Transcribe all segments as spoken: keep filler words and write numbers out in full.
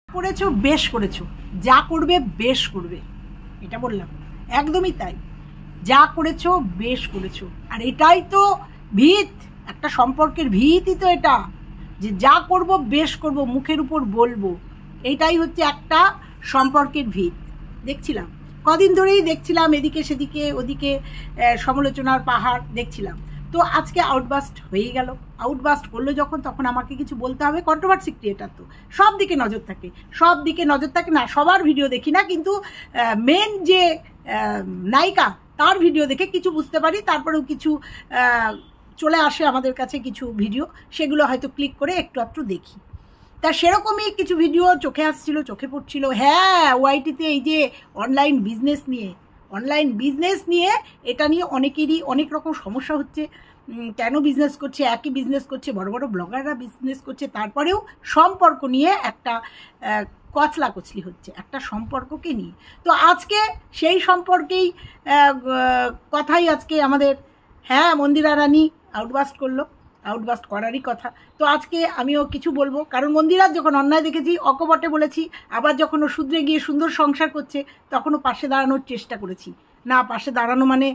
করেছো বেশ করেছো, যা করবে বেশ করবে, এটা বললাম একদমই তাই। যা করেছো বেশ করেছো, আর এটাই তো ভিত, একটা সম্পর্কের ভিতই তো এটা, যে যা করব বেশ করব, মুখের উপর বলবো, এইটাই হচ্ছে একটা সম্পর্কের ভিত। দেখছিলাম কদিন ধরেই দেখছিলাম, এদিকে সেদিকে ওদিকে সমালোচনার পাহাড় দেখছিলাম। তো আজকে আউটবাস্ট হয়ে গেল। আউটবাস্ট করলো যখন, তখন আমাকে কিছু বলতে হবে। কন্ট্রোভার্সি ক্রিয়েটার তো সব দিকে নজর থাকে, সব দিকে নজর থাকে না, সবার ভিডিও দেখি না, কিন্তু মেন যে নায়িকা তার ভিডিও দেখে কিছু বুঝতে পারি, তারপরেও কিছু চলে আসে আমাদের কাছে কিছু ভিডিও, সেগুলো হয়তো ক্লিক করে একটু একটু দেখি। তা সেরকমই কিছু ভিডিও চোখে আসছিল, চোখে পড়ছিল। হ্যাঁ, ওয়াইটিতে এই যে অনলাইন বিজনেস নিয়ে, অনলাইন বিজনেস নিয়ে এটা নিয়ে অনেকেরই অনেক রকম সমস্যা হচ্ছে। কেন বিজনেস করছে, একই বিজনেস করছে, বড় বড় ব্লগাররা বিজনেস করছে, তারপরেও সম্পর্ক নিয়ে একটা কচলা কচলি হচ্ছে, একটা সম্পর্ককে নিয়ে। তো আজকে সেই সম্পর্কেই কথাই আজকে আমাদের, হ্যাঁ, মন্দিরা রানী আউটবাস্ট করলো, আউটবাস্ট করারই কথা। তো আজকে আমিও কিছু বলবো, কারণ মন্দিরার যখন অন্যায় দেখেছি অকপটে বলেছি, আবার যখন ও শুধরে গিয়ে সুন্দর সংসার করছে তখনও পাশে দাঁড়ানোর চেষ্টা করেছি। না, পাশে দাঁড়ানো মানে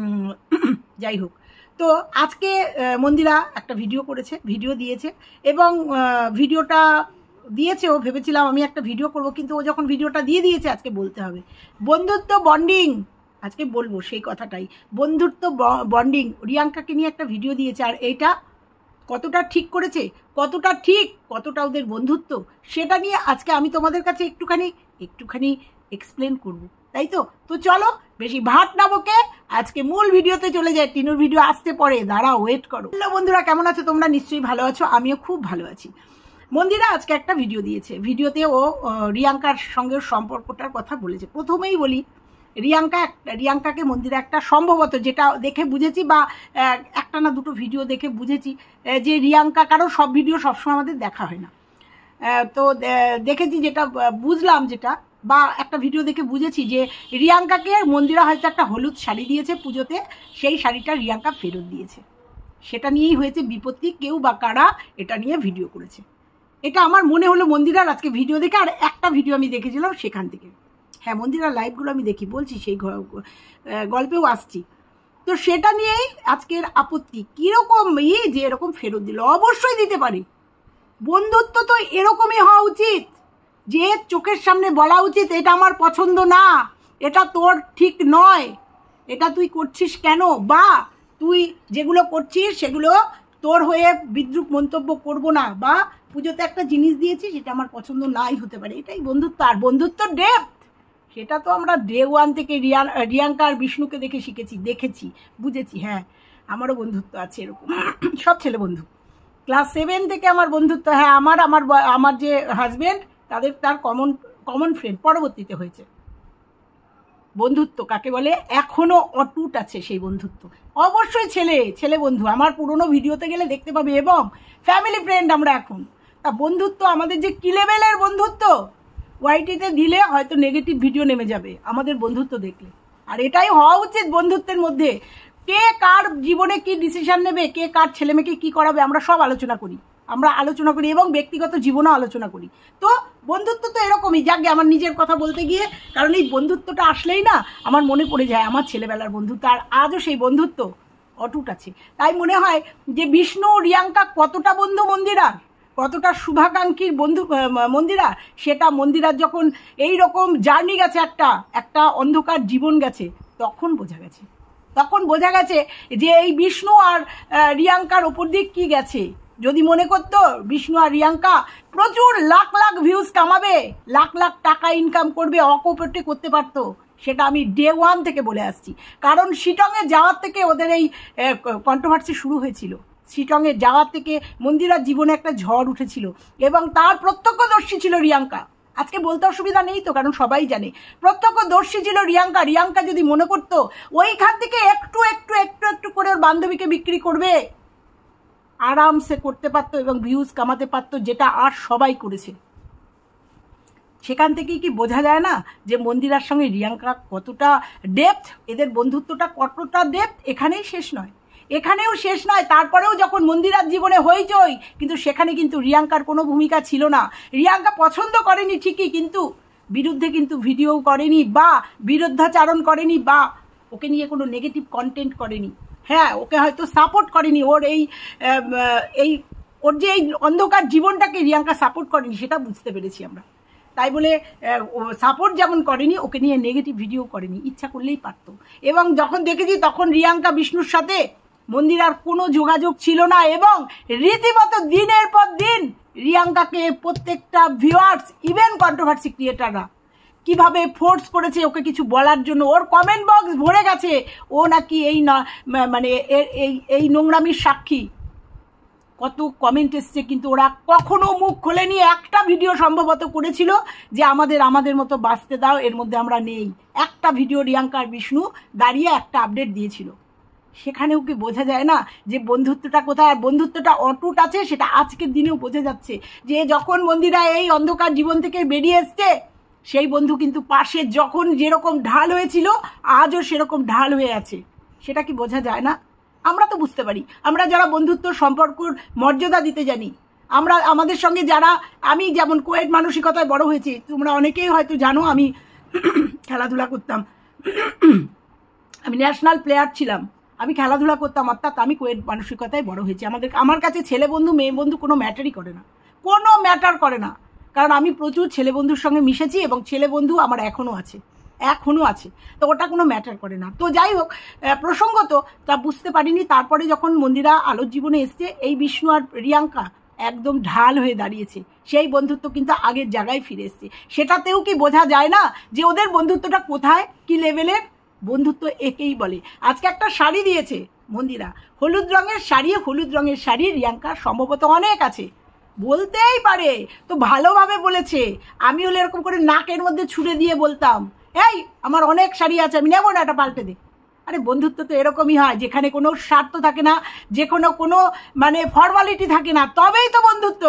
যাই হোক। তো আজকে মন্দিরা একটা ভিডিও করেছে, ভিডিও দিয়েছে, এবং ভিডিওটা দিয়েছে, ও ভেবেছিলাম আমি একটা ভিডিও করব, কিন্তু ও যখন ভিডিওটা দিয়ে দিয়েছে আজকে বলতে হবে। বন্ধুত্ব বন্ডিং, আজকে বলবো সেই কথাটাই, বন্ধুত্ব বন্ডিং। রিয়াঙ্কাকে নিয়ে একটা ভিডিও দিয়েছে, আর এইটা কতটা ঠিক করেছে, কতটা ঠিক, কতটা ওদের বন্ধুত্ব, সেটা নিয়ে আজকে আমি তোমাদের কাছে একটুখানি একটুখানি এক্সপ্লেন করব, তাই তো। তো চলো বেশি ভাট না বকে আজকে মূল ভিডিওতে চলে যায়। টিনুর ভিডিও আসতে পরে, দাঁড়া, ওয়েট করো। হ্যালো বন্ধুরা, কেমন আছো তোমরা? নিশ্চয়ই ভালো আছো, আমিও খুব ভালো আছি। মন্দিরা আজকে একটা ভিডিও দিয়েছে, ভিডিওতে ও রিয়াঙ্কার সঙ্গে সম্পর্কটার কথা বলেছে। প্রথমেই বলি, রিয়াঙ্কা রিয়াঙ্কাকে মন্দিরে একটা সম্ভবত যেটা দেখে বুঝেছি, বা একটা না দুটো ভিডিও দেখে বুঝেছি যে রিয়াঙ্কা, কারণ সব ভিডিও সবসময় আমাদের দেখা হয় না, তো দেখেছি যেটা বুঝলাম, যেটা বা একটা ভিডিও দেখে বুঝেছি যে রিয়াঙ্কাকে মন্দিরা হয়তো একটা হলুদ শাড়ি দিয়েছে পুজোতে, সেই শাড়িটা রিয়াঙ্কা ফেরত দিয়েছে। সেটা নিয়েই হয়েছে বিপত্তি, কেউ বা কারা এটা নিয়ে ভিডিও করেছে, এটা আমার মনে হলো মন্দিরার আজকে ভিডিও দেখে। আর একটা ভিডিও আমি দেখেছিলাম সেখান থেকে, হ্যাঁ, মন্দিরার লাইভগুলো আমি দেখি, বলছি সেই গল্পেও আসছি। তো সেটা নিয়েই আজকের আপত্তি, কীরকম ইয়ে যে এরকম ফেরত দিল। অবশ্যই দিতে পারি, বন্ধুত্ব তো এরকমই হওয়া উচিত, যে চোখের সামনে বলা উচিত এটা আমার পছন্দ না, এটা তোর ঠিক নয়, এটা তুই করছিস কেন, বা তুই যেগুলো করছিস সেগুলো তোর হয়ে বিদ্রুপ মন্তব্য করব না, বা পুজোতে একটা জিনিস দিয়েছিস সেটা আমার পছন্দ নাই হতে পারে, এটাই বন্ধুত্ব। আর বন্ধুত্ব ডেপথ, সেটা তো আমরা ডে ওয়ান থেকে রিয়া রিয়াঙ্কা আর বিষ্ণুকে দেখে শিখেছি, দেখেছি, বুঝেছি। হ্যাঁ, আমারও বন্ধুত্ব আছে এরকম, সব ছেলে বন্ধু, ক্লাস সেভেন থেকে আমার বন্ধুত্ব। হ্যাঁ, আমার আমার আমার যে হাজব্যান্ড, তাদের তার কমন কমন ফ্রেন্ড পরবর্তীতে হয়েছে। বন্ধুত্ব কাকে বলে, এখনো অটুট আছে সেই বন্ধুত্ব। অবশ্যই ছেলে ছেলে বন্ধু, আমার পুরনো ভিডিওতে গেলে দেখতে পাবে, এবং ফ্যামিলি ফ্রেন্ড আমরা এখন। তা বন্ধুত্ব আমাদের যে কি লেভেলের বন্ধুত্ব, ওয়াইটিতে দিলে হয়তো নেগেটিভ ভিডিও নেমে যাবে আমাদের বন্ধুত্ব দেখলে। আর এটাই হওয়া উচিত বন্ধুত্বের মধ্যে, কে কার জীবনে কি ডিসিশন নেবে, কে কার ছেলে মেয়েকে কী করাবে, আমরা সব আলোচনা করি, আমরা আলোচনা করি, এবং ব্যক্তিগত জীবনও আলোচনা করি। তো বন্ধুত্ব তো এরকমই। যাকে আমার নিজের কথা বলতে গিয়ে, কারণ এই বন্ধুত্বটা আসলেই না আমার মনে পড়ে যায় আমার ছেলেবেলার বন্ধুত্ব, আর আজও সেই বন্ধুত্ব অটুট আছে। তাই মনে হয় যে বিষ্ণু রিয়াঙ্কা কতটা বন্ধু মন্দিরার, কতটা শুভাকাঙ্ক্ষীর বন্ধু মন্দিরা, সেটা মন্দিরার যখন এই রকম জার্নি গেছে, একটা একটা অন্ধকার জীবন গেছে, তখন বোঝা গেছে, তখন বোঝা গেছে যে এই বিষ্ণু আর রিয়াঙ্কার ওপর দিক কি গেছে। যদি মনে করতো বিষ্ণু আর রিয়াঙ্কা প্রচুর লাখ লাখ ভিউজ কামাবে, লাখ লাখ টাকা ইনকাম করবে, অকপটে করতে পারতো, সেটা আমি ডে ওয়ান থেকে বলে আসছি। কারণ শিটংয়ে যাওয়ার থেকে ওদের এই কন্ট্রোভার্সি শুরু হয়েছিল, শিটংয়ে যাওয়ার থেকে মন্দিরার জীবনে একটা ঝড় উঠেছিল, এবং তার প্রত্যক্ষদর্শী ছিল রিয়াঙ্কা। আজকে বলতে অসুবিধা নেই তো, কারণ সবাই জানে প্রত্যক্ষদর্শী ছিল রিয়াঙ্কা। রিয়াঙ্কা যদি মনে করতো ওইখান থেকে একটু একটু একটু একটু করে ওর বান্ধবীকে বিক্রি করবে, আরামসে করতে পারতো এবং ভিউজ কামাতে পারতো, যেটা আর সবাই করেছে। সেখান থেকেই কি বোঝা যায় না যে মন্দিরার সঙ্গে রিয়াঙ্কা কতটা ডেপথ, এদের বন্ধুত্বটা কতটা ডেপথ। এখানেই শেষ নয়, এখানেও শেষ নয়, তারপরেও যখন মন্দিরার জীবনে হইচই, কিন্তু সেখানে কিন্তু রিয়াঙ্কার কোনো ভূমিকা ছিল না। রিয়াঙ্কা পছন্দ করেনি ঠিকই, কিন্তু বিরুদ্ধে কিন্তু ভিডিও করেনি বা বিরুদ্ধাচারণ করেনি বা ওকে নিয়ে কোনো নেগেটিভ কন্টেন্ট করেনি। হ্যাঁ, ওকে হয়তো সাপোর্ট করেনি, ওর এই এই ওর যে এই অন্ধকার জীবনটাকে রিয়াঙ্কা সাপোর্ট করেনি সেটা বুঝতে পেরেছি আমরা। তাই বলে সাপোর্ট যেমন করেনি, ওকে নিয়ে নেগেটিভ ভিডিও করেনি, ইচ্ছা করলেই পারতো। এবং যখন দেখেছি তখন রিয়াঙ্কা বিষ্ণুর সাথে মন্দিরার কোনো যোগাযোগ ছিল না, এবং রীতিমতো দিনের পর দিন রিয়াঙ্কাকে প্রত্যেকটা ভিউয়ার্স, ইভেন কন্ট্রোভার্সি ক্রিয়েটাররা কিভাবে ফোর্স করেছে ওকে কিছু বলার জন্য। ওর কমেন্ট বক্স ভরে গেছে, ও নাকি এই মানে এই এই নোংরামির সাক্ষী। কত কমেন্ট এসছে, কিন্তু ওরা কখনো মুখ খোলেনি। একটা ভিডিও সম্ভবত করেছিল যে আমাদের আমাদের মতো বাঁচতে দাও, এর মধ্যে আমরা নেই। একটা ভিডিও রিয়াঙ্কা আর বিষ্ণু দাঁড়িয়ে একটা আপডেট দিয়েছিল, সেখানেও কি বোঝা যায় না যে বন্ধুত্বটা কোথায়? আর বন্ধুত্বটা অটুট আছে, সেটা আজকের দিনেও বোঝা যাচ্ছে। যে যখন মন্দিরা এই অন্ধকার জীবন থেকে বেরিয়ে এসছে, সেই বন্ধু কিন্তু পাশে যখন যেরকম ঢাল হয়েছিল আজও সেরকম ঢাল হয়ে আছে। সেটা কি বোঝা যায় না? আমরা তো বুঝতে পারি, আমরা যারা বন্ধুত্ব সম্পর্কর মর্যাদা দিতে জানি, আমরা আমাদের সঙ্গে যারা, আমি যেমন কোয়েট মানসিকতায় বড় হয়েছি, তোমরা অনেকেই হয়তো জানো আমি খেলাধুলা করতাম, আমি ন্যাশনাল প্লেয়ার ছিলাম, আমি খেলাধুলা করতাম, অর্থাৎ আমি কোয়েট মানসিকতায় বড় হয়েছি। আমাদের আমার কাছে ছেলে বন্ধু মেয়ে বন্ধু কোনো ম্যাটারই করে না, কোনো ম্যাটার করে না, কারণ আমি প্রচুর ছেলে বন্ধুর সঙ্গে মিশেছি এবং ছেলে বন্ধু আমার এখনও আছে, এখনও আছে, তো ওটা কোনো ম্যাটার করে না। তো যাই হোক, প্রসঙ্গত তা বুঝতে পারিনি। তারপরে যখন মন্দিরা আলোর জীবনে এসছে, এই বিষ্ণু আর রিয়াঙ্কা একদম ঢাল হয়ে দাঁড়িয়েছে, সেই বন্ধুত্ব কিন্তু আগের জায়গায় ফিরে এসছে। সেটাতেও কি বোঝা যায় না যে ওদের বন্ধুত্বটা কোথায়, কি লেভেলের বন্ধুত্ব একেই বলে। আজকে একটা শাড়ি দিয়েছে মন্দিরা, হলুদ রঙের শাড়ি, হলুদ রঙের শাড়ি রিয়াঙ্কার সম্ভবত অনেক আছে, বলতেই পারে, তো ভালোভাবে বলেছে। আমি হলে এরকম করে নাকের মধ্যে ছুঁড়ে দিয়ে বলতাম, এই আমার অনেক শাড়ি আছে, আমি নেবো না, এটা পাল্টে দে। আরে বন্ধুত্ব তো এরকমই হয়, যেখানে কোনো স্বার্থ থাকে না, যে কোনো কোনো মানে ফর্মালিটি থাকে না, তবেই তো বন্ধুত্ব,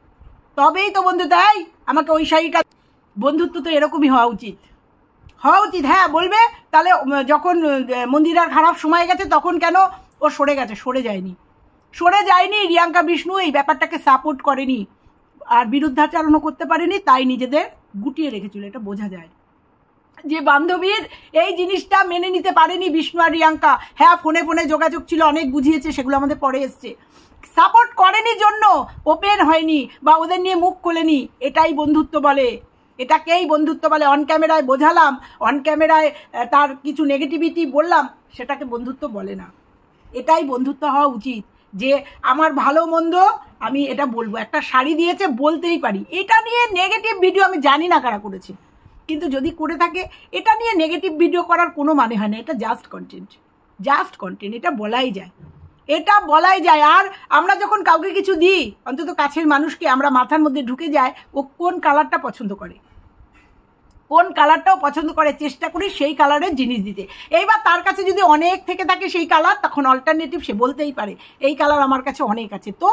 তবেই তো বন্ধুত্ব। এই আমাকে ওই শাড়িটা, বন্ধুত্ব তো এরকমই হওয়া উচিত, হওয়া উচিত। হ্যাঁ বলবে, তাহলে যখন মন্দিরার খারাপ সময় গেছে তখন কেন ও সরে গেছে? সরে যায়নি, সরে যায়নি। রিয়াঙ্কা বিষ্ণু এই ব্যাপারটাকে সাপোর্ট করেনি আর বিরুদ্ধাচারণও করতে পারেনি, তাই নিজেদের গুটিয়ে রেখেছিল। এটা বোঝা যায় যে বান্ধবীর এই জিনিসটা মেনে নিতে পারেনি বিষ্ণু আর রিয়াঙ্কা। হ্যাঁ, ফোনে ফোনে যোগাযোগ ছিল, অনেক বুঝিয়েছে, সেগুলো আমাদের পরে এসছে। সাপোর্ট করেনি জন্য ওপেন হয়নি বা ওদের নিয়ে মুখ খোলেনি, এটাই বন্ধুত্ব বলে, এটাকেই বন্ধুত্ব বলে। অন ক্যামেরায় বোঝালাম, অন ক্যামেরায় তার কিছু নেগেটিভিটি বললাম, সেটাকে বন্ধুত্ব বলে না। এটাই বন্ধুত্ব হওয়া উচিত, যে আমার ভালো মন্দ আমি এটা বলবো। একটা শাড়ি দিয়েছে, বলতেই পারি। এটা নিয়ে নেগেটিভ ভিডিও আমি জানি না কারা করেছে, কিন্তু যদি করে থাকে, এটা নিয়ে নেগেটিভ ভিডিও করার কোনো মানে হয় না। এটা জাস্ট কন্টেন্ট, জাস্ট কন্টেন্ট, এটা বলাই যায়, এটা বলাই যায়। আর আমরা যখন কাউকে কিছু দিই, অন্তত কাছের মানুষকে, আমরা মাথার মধ্যে ঢুকে যায় ও কোন কালারটা পছন্দ করে, কোন কালারটাও পছন্দ করে, চেষ্টা করি সেই কালারের জিনিস দিতে। এইবার তার কাছে যদি অনেক থেকে থাকে সেই কালার, তখন অল্টারনেটিভ সে বলতেই পারে এই কালার আমার কাছে অনেক আছে। তো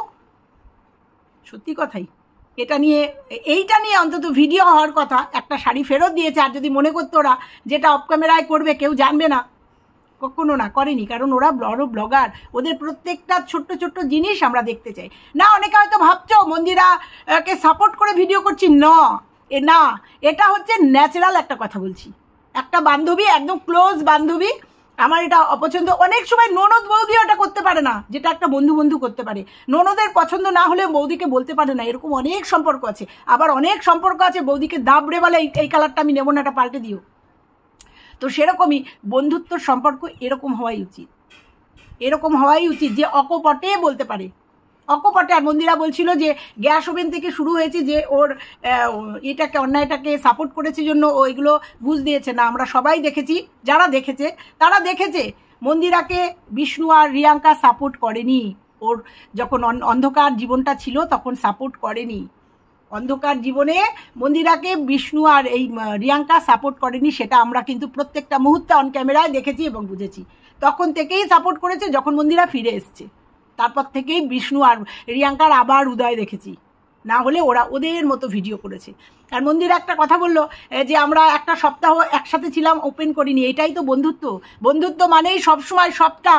সত্যি কথাই, এটা নিয়ে, এইটা নিয়ে অন্তত ভিডিও হওয়ার কথা। একটা শাড়ি ফেরত দিয়েছে, আর যদি মনে করতো ওরা যেটা অফ ক্যামেরায় করবে কেউ জানবে না, কখনো না, করেনি। কারণ ওরা বড় ব্লগার, ওদের প্রত্যেকটা ছোট্ট ছোট্ট জিনিস আমরা দেখতে চাই। না, অনেকে হয়তো ভাবছো মন্দিরাকে সাপোর্ট করে ভিডিও করছি, না, এ না, এটা হচ্ছে ন্যাচারাল একটা কথা বলছি। একটা বান্ধবী, একদম ক্লোজ বান্ধবী, আমার এটা অপছন্দ। অনেক সময় ননদ বৌদিও এটা করতে পারে না, যেটা একটা বন্ধু বন্ধু করতে পারে। ননদের পছন্দ না হলে বৌদিকে বলতে পারে না, এরকম অনেক সম্পর্ক আছে। আবার অনেক সম্পর্ক আছে বৌদিকে দাবড়ে বলে এই কালারটা আমি নেবো না, এটা পাল্টে দিও। তো সেরকমই বন্ধুত্বর সম্পর্ক এরকম হওয়াই উচিত, এরকম হওয়াই উচিত যে অকপটে বলতে পারে, অকপটে। আর মন্দিরা বলছিল যে গ্যাস ওভেন থেকে শুরু হয়েছে, যে ওর এটাকে অন্যায়টাকে সাপোর্ট করেছে জন্য ও এগুলো বুঝ দিয়েছে না। আমরা সবাই দেখেছি, যারা দেখেছে তারা দেখেছে মন্দিরাকে বিষ্ণু আর রিয়াঙ্কা সাপোর্ট করেনি। ওর যখন অন্ধকার জীবনটা ছিল তখন সাপোর্ট করেনি। অন্ধকার জীবনে মন্দিরাকে বিষ্ণু আর এই রিয়াঙ্কা সাপোর্ট করেনি, সেটা আমরা কিন্তু প্রত্যেকটা মুহূর্তে অন ক্যামেরায় দেখেছি এবং বুঝেছি। তখন থেকেই সাপোর্ট করেছে, যখন মন্দিরা ফিরে এসছে তারপর থেকেই বিষ্ণু আর রিয়াঙ্কার আবার উদয় দেখেছি। না হলে ওরা ওদের মতো ভিডিও করেছে। আর মন্দিরা একটা কথা বললো যে আমরা একটা সপ্তাহ একসাথে ছিলাম, ওপেন করিনি। এটাই তো বন্ধুত্ব। বন্ধুত্ব মানেই সবসময় সবটা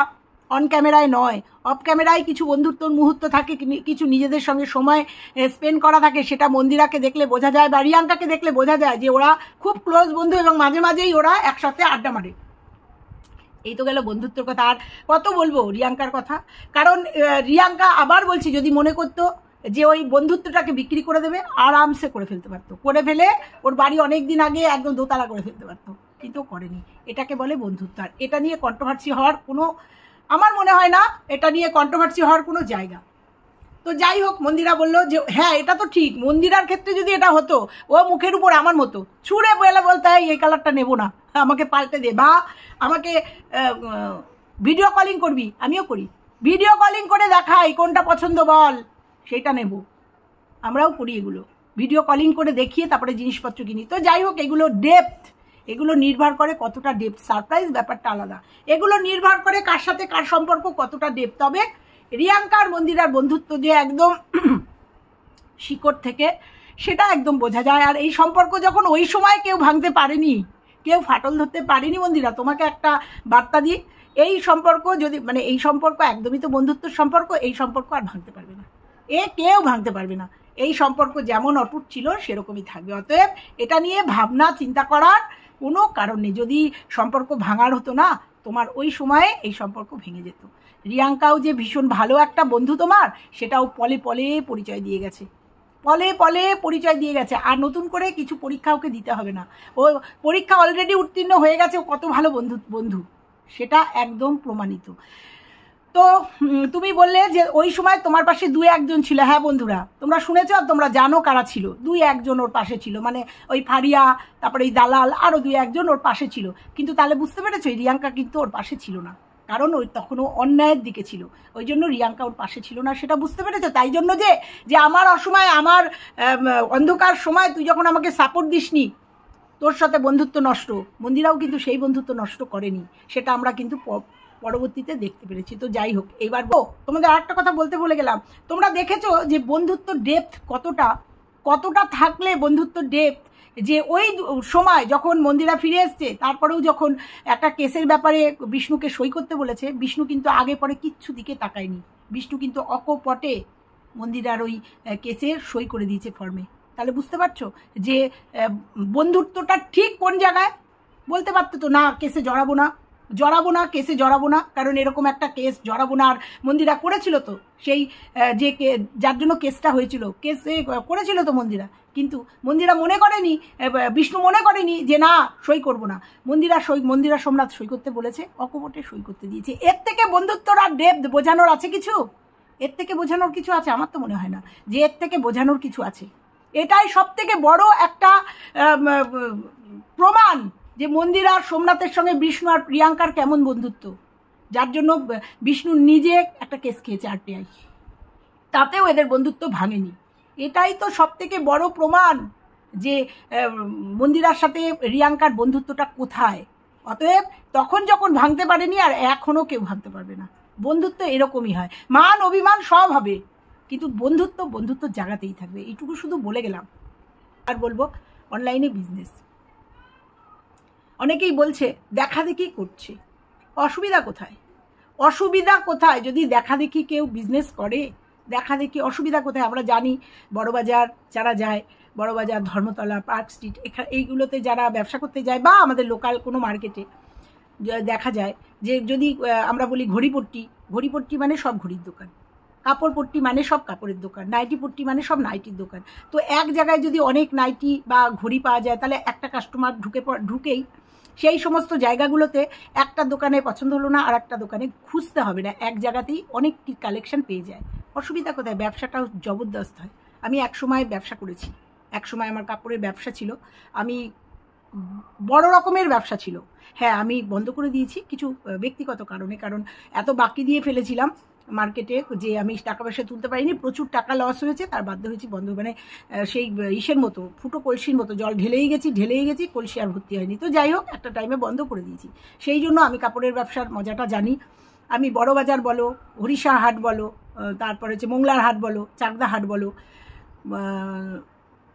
অন ক্যামেরায় নয়, অফ ক্যামেরায় কিছু বন্ধুত্বর মুহূর্ত থাকে, কিছু নিজেদের সঙ্গে সময় স্পেন্ড করা থাকে, সেটা মন্দিরাকে দেখলে বোঝা যায় বা রিয়াঙ্কাকে দেখলে বোঝা যায় যে ওরা খুব ক্লোজ বন্ধু এবং মাঝে মাঝেই ওরা একসাথে আড্ডা মারে। এই তো গেল বন্ধুত্বর কথা। আর কত বলবো রিয়াঙ্কার কথা, কারণ রিয়াঙ্কা আবার বলছি যদি মনে করতো যে ওই বন্ধুত্বটাকে বিক্রি করে দেবে আরামসে করে ফেলতে পারতো, করে ফেলে ওর বাড়ি অনেক দিন আগে একদম দোতলা করে ফেলতে পারতো, কিন্তু করেনি। এটাকে বলে বন্ধুত্ব। আর এটা নিয়ে কন্ট্রোভার্সি হওয়ার কোনো, আমার মনে হয় না এটা নিয়ে কন্ট্রোভার্সি হওয়ার কোনো জায়গা। তো যাই হোক, মন্দিরা বললো যে হ্যাঁ এটা তো ঠিক, মন্দিরার ক্ষেত্রে যদি এটা হতো ও মুখের উপর আমার মতো ছুঁড়ে বলে বলতে হয় এই কালারটা নেবো না, আমাকে পাল্টে দে, বা আমাকে ভিডিও কলিং করবি, আমিও করি, ভিডিও কলিং করে দেখাই কোনটা পছন্দ বল সেটা নেব, আমরাও করি এগুলো, ভিডিও কলিং করে দেখিয়ে তারপরে জিনিসপত্র কিনি। তো যাই হোক, এগুলো ডেপথ, এগুলো নির্ভর করে কতটা ডেপথ, সারপ্রাইজ ব্যাপারটা আলাদা, এগুলো নির্ভর করে কার সাথে কার সম্পর্ক কতটা ডেপথ। তবে রিয়াঙ্কার মন্দিরার বন্ধুত্ব যে একদম শিকড় থেকে, সেটা একদম বোঝা যায়। আর এই সম্পর্ক যখন ওই সময় কেউ ভাঙতে পারেনি, কেউ ফাটল ধরতে পারেনি, মন্দিরা তোমাকে একটা বার্তা দিই, এই সম্পর্ক যদি মানে এই সম্পর্ক একদমই তো বন্ধুত্বের সম্পর্ক, এই সম্পর্ক আর ভাঙতে পারবে না, এ কেউ ভাঙতে পারবে না। এই সম্পর্ক যেমন অটুট ছিল সেরকমই থাকবে। অতএব এটা নিয়ে ভাবনা চিন্তা করার কোনো কারণ নেই। যদি সম্পর্ক ভাঙার হতো না, তোমার ওই সময়ে এই সম্পর্ক ভেঙে যেত। রিয়াঙ্কাও যে ভীষণ ভালো একটা বন্ধু তোমার, সেটাও পলে পলে পরিচয় দিয়ে গেছে, পলে পলে পরিচয় দিয়ে গেছে। আর নতুন করে কিছু পরীক্ষা ওকে দিতে হবে না, ও পরীক্ষা অলরেডি উত্তীর্ণ হয়ে গেছে, ও কত ভালো বন্ধু বন্ধু সেটা একদম প্রমাণিত। তো তুমি বললে যে ওই সময় তোমার পাশে দুই একজন ছিল, হ্যাঁ বন্ধুরা তোমরা শুনেছ আর তোমরা জানো কারা ছিল, দুই একজন ওর পাশে ছিল, মানে ওই ফারিয়া, তারপরে এই দালাল, আরও দুই একজন ওর পাশে ছিল। কিন্তু তাহলে বুঝতে পেরেছো রিয়াঙ্কা কিন্তু ওর পাশে ছিল না, কারণ ওই তখনও অন্যায়ের দিকে ছিল, ওই জন্য রিয়াঙ্কা ওর পাশে ছিল না, সেটা বুঝতে পেরেছো। তাই জন্য যে যে আমার অসময়, আমার অন্ধকার সময় তুই যখন আমাকে সাপোর্ট দিসনি, তোর সাথে বন্ধুত্ব নষ্ট, মন্দিরাও কিন্তু সেই বন্ধুত্ব নষ্ট করেনি, সেটা আমরা কিন্তু পরবর্তীতে দেখতে পেরেছি। তো যাই হোক, এবার তোমাদের আরেকটা কথা বলতে বলে গেলাম, তোমরা দেখেছো যে বন্ধুত্ব ডেপথ কতটা কতটা থাকলে বন্ধুত্ব ডেপথ, যে ওই সময় যখন মন্দিরা ফিরে এসছে, তারপরেও যখন একটা কেসের ব্যাপারে বিষ্ণুকে সই করতে বলেছে, বিষ্ণু কিন্তু আগে পরে কিচ্ছু দিকে তাকায়নি, বিষ্ণু কিন্তু অকপটে মন্দিরার ওই কেসের সই করে দিয়েছে ফর্মে। তাহলে বুঝতে পারছো যে বন্ধুত্বটা ঠিক কোন জায়গায়। বলতে পারতো তো না কেসে জড়াবো না, জড়াবো না কেসে জড়াবো না, কারণ এরকম একটা কেস জড়াবো না। আর মন্দিরা করেছিল তো, সেই যে যার জন্য কেসটা হয়েছিল, কেসে করেছিল তো মন্দিরা, কিন্তু মন্দিরা মনে করেনি, বিষ্ণু মনে করেনি যে না সই করবো না, মন্দিরা সই মন্দিরা সোমনাথ সই করতে বলেছে, অকপটে সই করতে দিয়েছে। এর থেকে বন্ধুত্বর আর ডেপথ বোঝানোর আছে কিছু? এর থেকে বোঝানোর কিছু আছে? আমার তো মনে হয় না যে এর থেকে বোঝানোর কিছু আছে। এটাই সব থেকে বড় একটা প্রমাণ যে মন্দিরা আর সোমনাথের সঙ্গে বিষ্ণু আর প্রিয়াঙ্কার কেমন বন্ধুত্ব, যার জন্য বিষ্ণু নিজে একটা কেস খেয়েছে আরটিআই, তাতেও এদের বন্ধুত্ব ভাঙেনি। এটাই তো সব থেকে বড় প্রমাণ যে মন্দিরার সাথে রিয়াঙ্কার বন্ধুত্বটা কোথায়। অতএব তখন যখন ভাঙতে পারেনি, আর এখনও কেউ ভাঙতে পারবে না। বন্ধুত্ব এরকমই হয়, মান অভিমান সব হবে, কিন্তু বন্ধুত্ব বন্ধুত্ব জায়গাতেই থাকবে। এইটুকু শুধু বলে গেলাম। আর বলবো, অনলাইনে বিজনেস অনেকেই বলছে দেখা দেখি করছে, অসুবিধা কোথায়? অসুবিধা কোথায় যদি দেখা দেখি কেউ বিজনেস করে? দেখা দেখি অসুবিধা কোথায়? আমরা জানি বড়বাজার যারা যায়, বড়বাজার, ধর্মতলা, পার্ক স্ট্রিট, এখানে এইগুলোতে যারা ব্যবসা করতে যায়, বা আমাদের লোকাল কোনো মার্কেটে দেখা যায় যে যদি আমরা বলি ঘড়িপট্টি, ঘড়িপট্টি মানে সব ঘড়ির দোকান, কাপড় পট্টি মানে সব কাপড়ের দোকান, নাইটি পট্টি মানে সব নাইটির দোকান। তো এক জায়গায় যদি অনেক নাইটি বা ঘড়ি পাওয়া যায়, তাহলে একটা কাস্টমার ঢুকে ঢুকেই সেই সমস্ত জায়গাগুলোতে একটা দোকানে পছন্দ হলো না, আর একটা দোকানে খুঁজতে হবে না, এক জায়গাতেই অনেকটি কালেকশন পেয়ে যায়। অসুবিধা কোথায়? ব্যবসাটাও জবরদস্ত হয়। আমি এক সময় ব্যবসা করেছি, এক সময় আমার কাপড়ের ব্যবসা ছিল, আমি বড় রকমের ব্যবসা ছিল। হ্যাঁ, আমি বন্ধ করে দিয়েছি কিছু ব্যক্তিগত কারণে, কারণ এত বাকি দিয়ে ফেলেছিলাম মার্কেটে যে আমি টাকা পয়সা তুলতে পারিনি, প্রচুর টাকা লস হয়েছে, তার বাধ্য হয়েছি বন্ধ, মানে সেই ইসের মতো ফুটো কলসির মতো জল ঢেলেই গেছি ঢেলেই গেছি কলসি আর ভর্তি হয়নি। তো যাই হোক, একটা টাইমে বন্ধ করে দিয়েছি। সেই জন্য আমি কাপড়ের ব্যবসার মজাটা জানি। আমি বড়বাজার বলো, হরিষা হাট বলো, তারপরে হচ্ছে মোংলার হাট বলো, চাকদা হাট বলো,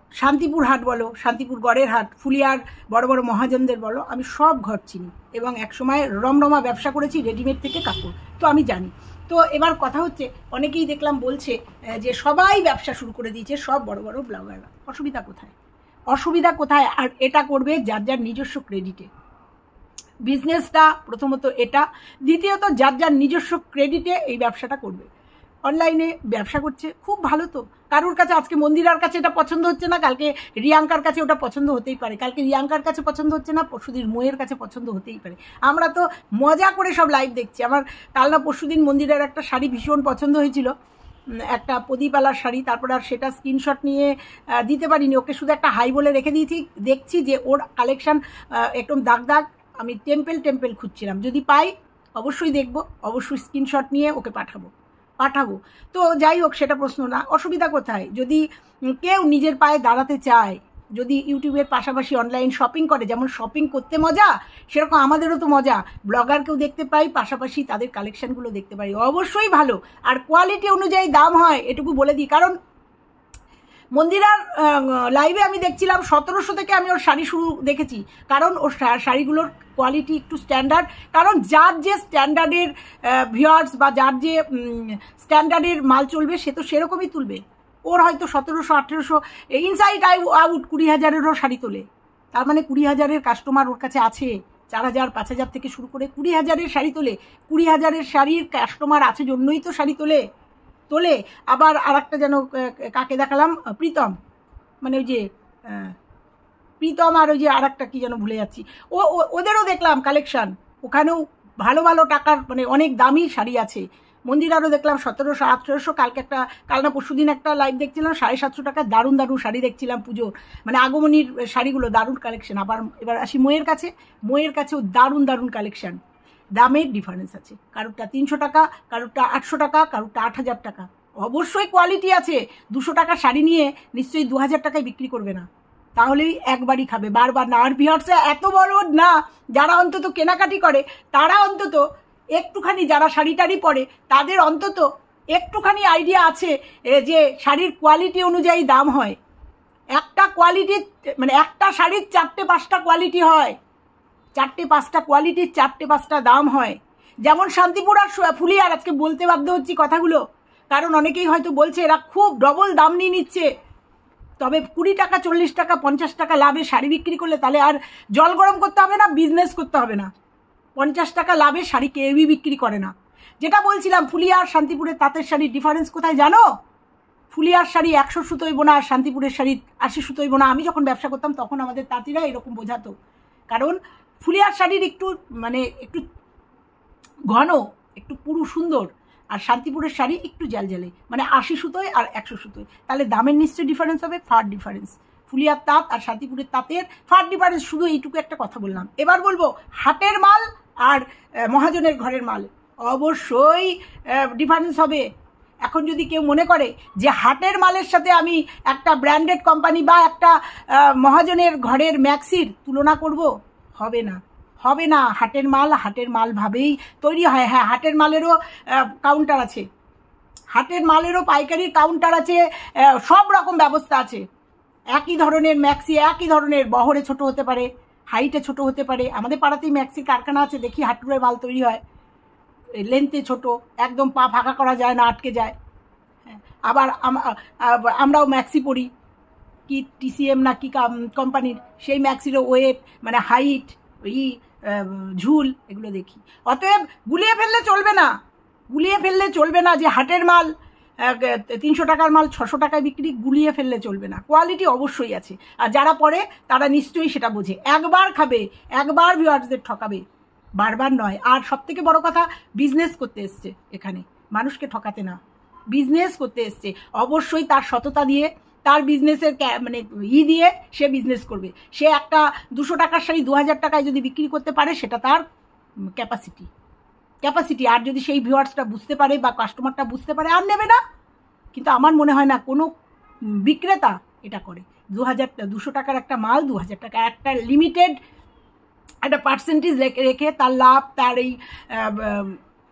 শান্তিপুর হাট বলো, শান্তিপুর গড়ের হাট, ফুলিয়ার বড় বড় মহাজনদের বলো, আমি সব ঘর চিনি এবং একসময় রমরমা ব্যবসা করেছি রেডিমেড থেকে কাপড়, তো আমি জানি। তো এবার কথা হচ্ছে, অনেকেই দেখলাম বলছে যে সবাই ব্যবসা শুরু করে দিয়েছে, সব বড় বড় ব্লগাররা। অসুবিধা কোথায়? অসুবিধা কোথায়? আর এটা করবে যার যার নিজস্ব ক্রেডিটে। বিজনেসটা প্রথমত এটা, দ্বিতীয়ত যার যার নিজস্ব ক্রেডিটে এই ব্যবসাটা করবে। অনলাইনে ব্যবসা করছে, খুব ভালো তো। কারোর কাছে আজকে মন্দিরার কাছে এটা পছন্দ হচ্ছে না, কালকে রিয়াঙ্কার কাছে ওটা পছন্দ হতেই পারে, কালকে রিয়াঙ্কার কাছে পছন্দ হচ্ছে না, পরশুদিন মোয়ের কাছে পছন্দ হতেই পারে। আমরা তো মজা করে সব লাইভ দেখছি। আমার কাল না পরশুদিন মন্দিরের একটা শাড়ি ভীষণ পছন্দ হয়েছিল, একটা প্রদীপালার শাড়ি, তারপর আর সেটা স্ক্রিনশট নিয়ে দিতে পারিনি, ওকে শুধু একটা হাই বলে রেখে দিয়েছি। দেখছি যে ওর কালেকশন একদম দাগ দাগ। আমি টেম্পেল টেম্পেল খুঁজছিলাম, যদি পাই অবশ্যই দেখব, অবশ্যই স্ক্রিনশট নিয়ে ওকে পাঠাবো পাঠাবো তো যাই হোক, সেটা প্রশ্ন না। অসুবিধা কোথায়? যদি কেউ নিজের পায়ে দাঁড়াতে চায়, যদি ইউটিউবের পাশাপাশি অনলাইন শপিং করে, যেমন শপিং করতে মজা সেরকম আমাদেরও তো মজা, ব্লগারকেও দেখতে পাই, পাশাপাশি তাদের কালেকশানগুলো দেখতে পাই, অবশ্যই ভালো। আর কোয়ালিটি অনুযায়ী দাম হয়, এটুকু বলে দিই। কারণ মন্দিরার লাইভে আমি দেখছিলাম সতেরোশো থেকে আমি ওর শাড়ি শুরু দেখেছি, কারণ ওর শাড়িগুলোর কোয়ালিটি একটু স্ট্যান্ডার্ড। কারণ যার যে স্ট্যান্ডার্ডের ভিউয়ার্স বা যার যে স্ট্যান্ডার্ডের মাল চলবে সে তো সেরকমই তুলবে। ওর হয়তো সতেরোশো আঠেরোশো ইনসাইড আউট কুড়ি হাজারেরও শাড়ি তোলে, তার মানে কুড়ি হাজারের কাস্টমার ওর কাছে আছে। চার হাজার পাঁচ হাজার থেকে শুরু করে কুড়ি হাজারের শাড়ি তোলে, কুড়ি হাজারের শাড়ির কাস্টমার আছে জন্যই তো শাড়ি তোলে তোলে আবার আর একটা যেন কাকে দেখালাম, প্রীতম, মানে ওই যে প্রীতম আর ওই যে আর একটা কী যেন ভুলে যাচ্ছি, ও ওদেরও দেখলাম কালেকশান, ওখানেও ভালো ভালো টাকার মানে অনেক দামি শাড়ি আছে। মন্দিরারও দেখলাম সতেরোশো আঠেরোশো। কালকে একটা কাল না পরশু দিন একটা লাইভ দেখছিলাম, সাড়ে সাতশো টাকা দারুণ দারুণ শাড়ি দেখছিলাম, পুজো মানে আগমনীর শাড়িগুলো দারুণ কালেকশন। আবার এবার আসি মোয়ের কাছে, মোয়ের কাছেও দারুণ দারুণ কালেকশান। দামের ডিফারেন্স আছে, কারোরটা তিনশো টাকা, কারোরটা আটশো টাকা, কারোরটা আট হাজার টাকা। অবশ্যই কোয়ালিটি আছে। দুশো টাকার শাড়ি নিয়ে নিশ্চয়ই দু হাজার টাকায় বিক্রি করবে না, তাহলেই একবারই খাবে, বারবার না। আর ভিউয়ার্সরা এত বড় না, যারা অন্তত কেনাকাটি করে তারা অন্তত একটুখানি, যারা শাড়ি টাড়ি পরে তাদের অন্তত একটুখানি আইডিয়া আছে যে শাড়ির কোয়ালিটি অনুযায়ী দাম হয়। একটা কোয়ালিটির মানে একটা শাড়ির চারটে পাঁচটা কোয়ালিটি হয়, চারটে পাঁচটা কোয়ালিটির চারটে পাঁচটা দাম হয়। যেমন শান্তিপুর আর ফুলিয়ার, আজকে বলতে বাধ্য হচ্ছি কথাগুলো, কারণ অনেকেই হয়তো বলছে এরা খুব ডবল দাম নিয়ে নিচ্ছে। তবে কুড়ি টাকা চল্লিশ টাকা পঞ্চাশ টাকা লাভে শাড়ি বিক্রি করলে তাহলে আর জল গরম করতে হবে না, বিজনেস করতে হবে না। পঞ্চাশ টাকা লাভে শাড়ি কেউই বিক্রি করে না। যেটা বলছিলাম, ফুলিয়ার শান্তিপুরের তাঁতের শাড়ির ডিফারেন্স কোথায় জানো? ফুলিয়ার শাড়ি একশো সুতোই বোনা আর শান্তিপুরের শাড়ি আশি সুতোই বোনা। আমি যখন ব্যবসা করতাম তখন আমাদের তাঁতিরা এরকম বোঝাতো, কারণ ফুলিয়ার শাড়ির একটু মানে একটু ঘন, একটু পুরু সুন্দর, আর শান্তিপুরের শাড়ি একটু জালজালে, মানে আশি সুতোয় আর একশো সুতোয়। তাহলে দামের নিশ্চয়ই ডিফারেন্স হবে, ফার ডিফারেন্স। ফুলিয়ার তাঁত আর শান্তিপুরের তাঁতের ফার ডিফারেন্স। শুধু এইটুকু একটা কথা বললাম। এবার বলবো হাটের মাল আর মহাজনের ঘরের মাল, অবশ্যই ডিফারেন্স হবে। এখন যদি কেউ মনে করে যে হাটের মালের সাথে আমি একটা ব্র্যান্ডেড কোম্পানি বা একটা মহাজনের ঘরের ম্যাক্সির তুলনা করব, হবে না, হবে না। হাটের মাল হাটের মাল ভাবেই তৈরি হয়। হ্যাঁ, হাটের মালেরও কাউন্টার আছে, হাটের মালেরও পাইকারির কাউন্টার আছে, সব রকম ব্যবস্থা আছে। একই ধরনের ম্যাক্সি, একই ধরনের বহরে ছোট হতে পারে, হাইটে ছোট হতে পারে। আমাদের পাড়াতেই ম্যাক্সি কারখানা আছে, দেখি হাটুরের মাল তৈরি হয়, লেন্থে ছোট, একদম পা ফাঁকা করা যায় না, আটকে যায়। হ্যাঁ, আবার আমরাও ম্যাক্সি পরি, কি টিসিএম না কি কোম্পানির, সেই ম্যাক্সিরও ওয়েট মানে হাইট, ই ঝুল, এগুলো দেখি। অতএব গুলিয়ে ফেললে চলবে না, গুলিয়ে ফেললে চলবে না যে হাটের মাল তিনশো টাকার মাল ছশো টাকায় বিক্রি, গুলিয়ে ফেললে চলবে না। কোয়ালিটি অবশ্যই আছে, আর যারা পরে তারা নিশ্চয়ই সেটা বোঝে। একবার খাবে, একবার ভিউয়ার্সদের ঠকাবে, বারবার নয়। আর সব থেকে বড় কথা, বিজনেস করতে এসছে এখানে, মানুষকে ঠকাতে না, বিজনেস করতে এসছে। অবশ্যই তার সততা দিয়ে, তার বিজনেসের মানে ই দিয়ে সে বিজনেস করবে। সে একটা দুশো টাকার শাড়ি দু হাজার টাকায় যদি বিক্রি করতে পারে, সেটা তার ক্যাপাসিটি ক্যাপাসিটি আর যদি সেই ভিউয়ার্সটা বুঝতে পারে বা কাস্টমারটা বুঝতে পারে, আর নেবে না। কিন্তু আমার মনে হয় না কোনো বিক্রেতা এটা করে। দু হাজার দুশো টাকার একটা মাল দু হাজার টাকা, একটা লিমিটেড একটা পার্সেন্টেজ রেখে তার লাভ, তার এই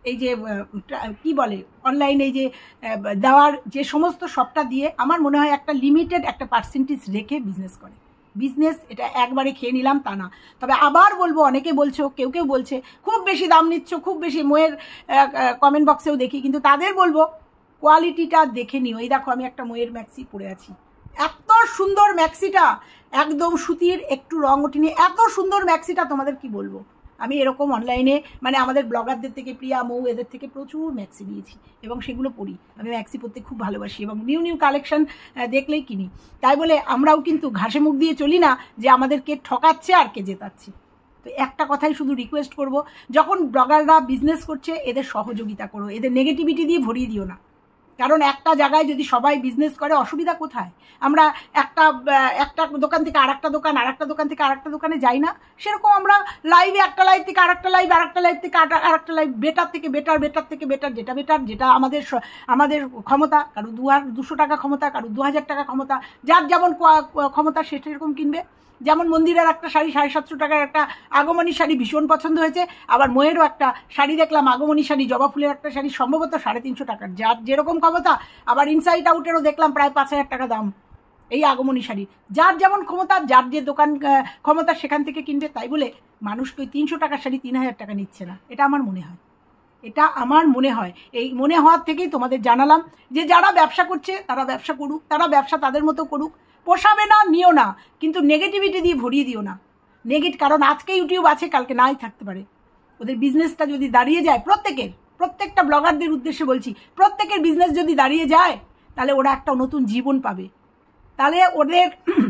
এই যে কি বলে অনলাইনে এই যে দেওয়ার যে সমস্ত সবটা দিয়ে আমার মনে হয় একটা লিমিটেড একটা পার্সেন্টেজ রেখে বিজনেস করে। বিজনেস এটা একবারে খেয়ে নিলাম তা না। তবে আবার বলবো, অনেকে বলছো, কেউ কেউ বলছে খুব বেশি দাম নিচ্ছ, খুব বেশি, মোয়ের কমেন্ট বক্সেও দেখি, কিন্তু তাদের বলবো কোয়ালিটিটা দেখে নিও। এই দেখো আমি একটা মোয়ের ম্যাক্সি পরে আছি, এত সুন্দর ম্যাক্সিটা, একদম সুতির, একটু রং ওঠেনি, এত সুন্দর ম্যাক্সিটা তোমাদের কি বলবো। আমি এরকম অনলাইনে মানে আমাদের ব্লগারদের থেকে, প্রিয়া, মৌ, এদের থেকে প্রচুর ম্যাক্সি নিয়েছি এবং সেগুলো পরি। আমি ম্যাক্সি পরতে খুব ভালোবাসি এবং নিউ নিউ কালেকশন দেখলেই কিনি। তাই বলে আমরাও কিন্তু ঘাসে মুখ দিয়ে চলি না যে আমাদেরকে ঠকাচ্ছে আর কে জেতাচ্ছে। তো একটা কথাই শুধু রিকোয়েস্ট করব, যখন ব্লগাররা বিজনেস করছে এদের সহযোগিতা করো, এদের নেগেটিভিটি দিয়ে ভরিয়ে দিও না। কারণ একটা জায়গায় যদি সবাই বিজনেস করে অসুবিধা কোথায়? আমরা একটা একটা দোকান থেকে আর একটা দোকান, আর একটা দোকান থেকে আর একটা দোকানে যাই না? সেরকম আমরা লাইভে একটা লাইভ থেকে আর একটা লাইভ, আর একটা লাইভ থেকে আর একটা লাইভ, বেটার থেকে বেটার, বেটার থেকে বেটার, যেটা বেটার, যেটা আমাদের আমাদের ক্ষমতা, কারো দু হাজার দুশো টাকা ক্ষমতা, কারো দু হাজার টাকা ক্ষমতা, যার যেমন ক্ষমতা সে সেরকম কিনবে। যেমন মন্দিরের একটা শাড়ি সাড়ে সাতশো টাকার একটা আগমনী শাড়ি ভীষণ পছন্দ হয়েছে, আবার ময়েরও একটা শাড়ি দেখলাম আগমনী শাড়ি, জবা ফুলের একটা শাড়ি সম্ভবত সাড়ে তিনশো টাকার, যার যেরকম ক্ষমতা। আবার ইনসাইড আউটেরও দেখলাম প্রায় পাঁচ হাজার টাকা দাম এই আগমনী শাড়ি, যার যেমন ক্ষমতা, যার যে দোকান ক্ষমতা সেখান থেকে কিনবে। তাই বলে মানুষকে ওই তিনশো টাকার শাড়ি তিন হাজার টাকা নিচ্ছে না, এটা আমার মনে হয়, এটা আমার মনে হয়। এই মনে হওয়ার থেকেই তোমাদের জানালাম যে যারা ব্যবসা করছে তারা ব্যবসা করুক, তারা ব্যবসা তাদের মতো করুক, পোষাবে না নিও না, কিন্তু নেগেটিভিটি দিয়ে ভরিয়ে দিও না। নেগেটিভ, কারণ আজকে ইউটিউব আছে, কালকে নাই থাকতে পারে। ওদের বিজনেসটা যদি দাঁড়িয়ে যায়, প্রত্যেকের, প্রত্যেকটা ব্লগারদের উদ্দেশ্যে বলছি, প্রত্যেকের বিজনেস যদি দাঁড়িয়ে যায় তাহলে ওরা একটা নতুন জীবন পাবে, তাহলে ওদের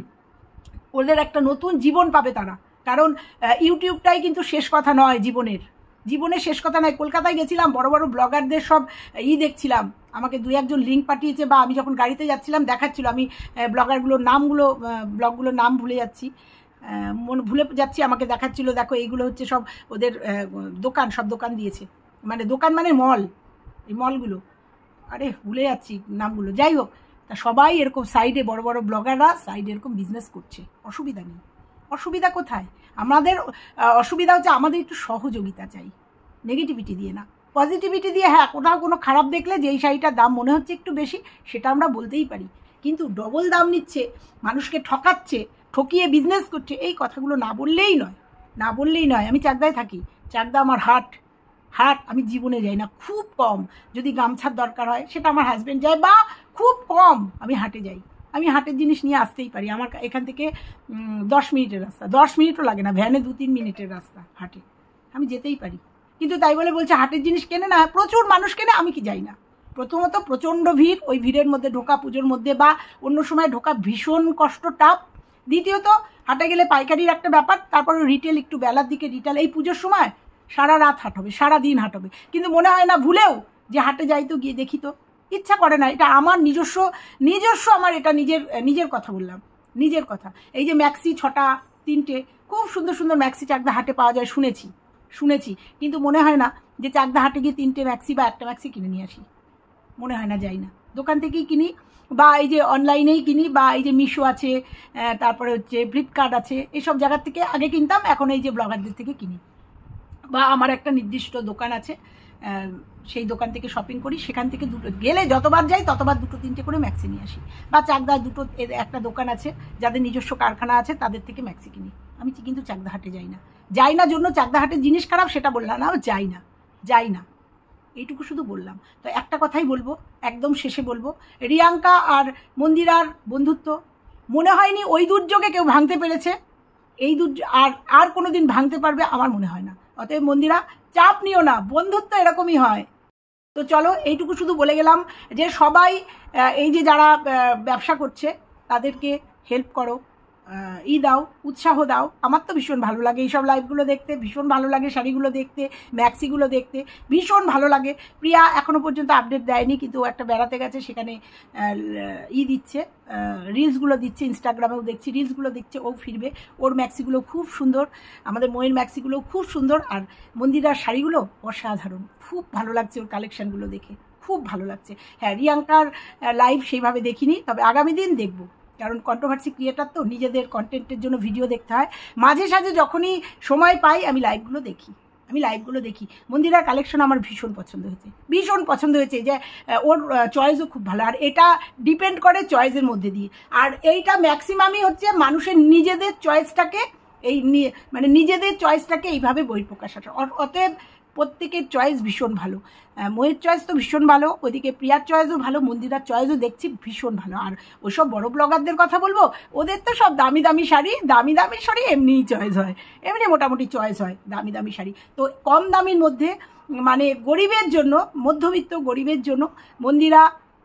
ওদের একটা নতুন জীবন পাবে তারা। কারণ ইউটিউবটাই কিন্তু শেষ কথা নয় জীবনের, জীবনের শেষ কথা নয়। কলকাতায় গেছিলাম, বড় বড় ব্লগারদের সব ই দেখছিলাম, আমাকে দু একজন লিঙ্ক পাঠিয়েছে, বা আমি যখন গাড়িতে যাচ্ছিলাম দেখাচ্ছিল, আমি ব্লগারগুলোর নামগুলো, ব্লগগুলোর নাম ভুলে যাচ্ছি, মনে ভুলে যাচ্ছি, আমাকে দেখাচ্ছিল, দেখো এইগুলো হচ্ছে সব ওদের দোকান, সব দোকান দিয়েছে, মানে দোকান মানে মল, এই মলগুলো, আরে ভুলে যাচ্ছি নামগুলো। যাই হোক, তা সবাই এরকম সাইডে, বড় বড় ব্লগাররা সাইডে এরকম বিজনেস করছে, অসুবিধা নেই। অসুবিধা কোথায়? আমাদের অসুবিধা হচ্ছে আমাদের একটু সহযোগিতা চাই, নেগেটিভিটি দিয়ে না, পজিটিভিটি দিয়ে। হ্যাঁ, কোথাও কোনো খারাপ দেখলে যে এই শাড়িটার দাম মনে হচ্ছে একটু বেশি, সেটা আমরা বলতেই পারি, কিন্তু ডবল দাম নিচ্ছে, মানুষকে ঠকাচ্ছে, ঠকিয়ে বিজনেস করছে, এই কথাগুলো না বললেই নয়, না বললেই নয়। আমি চাকদায় থাকি, চাকদা আমার হাট, হাট আমি জীবনে যাই না, খুব কম। যদি গামছার দরকার হয় সেটা আমার হাজব্যান্ড যায়, বা খুব কম আমি হাটে যাই। আমি হাটের জিনিস নিয়ে আসতেই পারি, আমার এখান থেকে দশ মিনিটের রাস্তা, দশ মিনিটও লাগে না, ভ্যানে দু তিন মিনিটের রাস্তা হাটে, আমি যেতেই পারি। কিন্তু তাই বলে বলছে হাটের জিনিস কেনে না, প্রচুর মানুষ কেনে, আমি কি যাই না। প্রথমত প্রচণ্ড ভিড়, ওই ভিড়ের মধ্যে ঢোকা, পুজোর মধ্যে বা অন্য সময় ঢোকা ভীষণ কষ্ট, টাপ। দ্বিতীয়ত হাটে গেলে পাইকারির একটা ব্যাপার, তারপরে রিটেল, একটু বেলার দিকে রিটেল। এই পুজোর সময় সারা রাত হাট হবে, সারা দিন হাট হবে, কিন্তু মনে হয় না ভুলেও যে হাটে যাই তো গিয়ে দেখি তো, ইচ্ছা করে না। এটা আমার নিজস্ব নিজস্ব আমার এটা নিজের নিজের কথা বললাম, নিজের কথা। এই যে ম্যাক্সি ছটা, তিনটে খুব সুন্দর সুন্দর ম্যাক্সি চাকদা হাটে পাওয়া যায়, শুনেছি শুনেছি কিন্তু মনে হয় না যে চাকদা হাটে গিয়ে তিনটে ম্যাক্সি বা একটা ম্যাক্সি কিনে নিয়ে আসি, মনে হয় না, যাই না, দোকান থেকেই কিনি, বা এই যে অনলাইনেই কিনি, বা এই যে মিশো আছে, তারপরে হচ্ছে ফ্লিপকার্ট আছে, এইসব জায়গার থেকে আগে কিনতাম, এখন এই যে ব্লগারদের থেকে কিনি। বা আমার একটা নির্দিষ্ট দোকান আছে, সেই দোকান থেকে শপিং করি, সেখান থেকে দুটো গেলে যতবার যাই ততবার দুটো তিনটে করে ম্যাক্সি নিয়ে আসি। বা চাকদা দুটো একটা দোকান আছে যাদের নিজস্ব কারখানা আছে, তাদের থেকে ম্যাক্সি কিনি। আমি কিন্তু চাকদা হাটে যাই না, যাই না জন্য চাকদা হাটের জিনিস খারাপ সেটা বললাম না, যাই না, যাই না, এইটুকু শুধু বললাম। তো একটা কথাই বলবো, একদম শেষে বলবো, রিয়াঙ্কা আর মন্দিরার বন্ধুত্ব মনে হয়নি ওই দুর্যোগে কেউ ভাঙতে পেরেছে, এই দুর্যোগ আর আর কোনো দিন ভাঙতে পারবে আমার মনে হয় না। অতএব মন্দিরা চাপ নিও না, বন্ধুত্ব এরকমই হয়। তো চলো, এইটুকু শুধু বলে গেলাম যে সবাই এই যে যারা ব্যবসা করছে তাদেরকে হেল্প করো, ই দাও, উৎসাহ দাও। আমার তো ভীষণ ভালো লাগে এইসব লাইভগুলো দেখতে, ভীষণ ভালো লাগে শাড়িগুলো দেখতে, ম্যাক্সিগুলো দেখতে ভীষণ ভালো লাগে। প্রিয়া এখনও পর্যন্ত আপডেট দেয়নি, কিন্তু একটা বেড়াতে গেছে, সেখানে ই দিচ্ছে, রিলসগুলো দিচ্ছে, ইনস্টাগ্রামেও দেখছি রিলসগুলো দিচ্ছে, ও ফিরবে, ওর ম্যাক্সিগুলো খুব সুন্দর, আমাদের ময়ের ম্যাক্সিগুলো খুব সুন্দর, আর মন্দিরার শাড়িগুলো অসাধারণ, খুব ভালো লাগছে ওর কালেকশানগুলো দেখে, খুব ভালো লাগছে। হ্যাঁ, রিয়াঙ্কার লাইভ সেইভাবে দেখিনি, তবে আগামী দিন দেখব, কারণ কন্ট্রোভার্সি ক্রিয়েটার তো, নিজেদের কন্টেন্টের জন্য ভিডিও দেখতে হয়, মাঝে সাঝে যখনই সময় পাই আমি লাইভগুলো দেখি। আমি লাইভগুলো দেখি। মন্দিরার কালেকশন আমার ভীষণ পছন্দ হয়েছে, ভীষণ পছন্দ হয়েছে, যে ওর চয়েসও খুব ভালো। আর এটা ডিপেন্ড করে চয়েসের মধ্যে দিয়ে। আর এইটা ম্যাক্সিমামই হচ্ছে মানুষের নিজেদের চয়েসটাকে, এই মানে নিজেদের চয়েসটাকে এইভাবে বহিঃপ্রকাশ আসে। অতএব প্রত্যেকের চয়েস ভীষণ ভালো। ময়ের চয়েস তো ভীষণ ভালো, ওদিকে প্রিয়ার চয়েসও ভালো, মন্দিরার চয়েসও দেখছি ভীষণ ভালো। আর ওইসব বড় ব্লগারদের কথা বলবো, ওদের তো সব দামি দামি শাড়ি, দামি দামি শাড়ি এমনিই চয়েস হয়, এমনি মোটামুটি চয়েস হয় দামি দামি শাড়ি। তো কম দামির মধ্যে মানে গরিবের জন্য, মধ্যবিত্ত গরিবের জন্য মন্দিরা,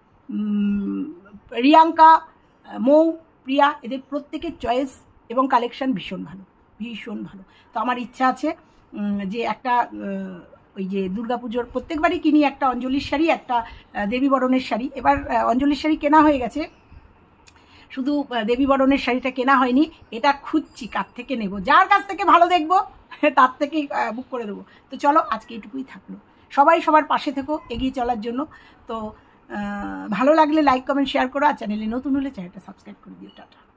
রিয়াঙ্কা, মৌ, প্রিয়া, এদের প্রত্যেকের চয়েস এবং কালেকশন ভীষণ ভালো, ভীষণ ভালো। তো আমার ইচ্ছা আছে যে একটা ওই যে দুর্গাপুজোর প্রত্যেকবারই কিনি একটা অঞ্জলির শাড়ি, একটা দেবী বরণের শাড়ি। এবার অঞ্জলির শাড়ি কেনা হয়ে গেছে, শুধু দেবী বরণের শাড়িটা কেনা হয়নি। এটা খুঁজছি কার থেকে নেব, যার কাছ থেকে ভালো দেখবো তার থেকেই বুক করে দেবো। তো চলো আজকে এইটুকুই থাকলো। সবাই সবার পাশে থেকো এগিয়ে চলার জন্য। তো ভালো লাগলে লাইক কমেন্ট শেয়ার করো, আর চ্যানেলে নতুন হলে চ্যানেলটা সাবস্ক্রাইব করে দিও। টাটা।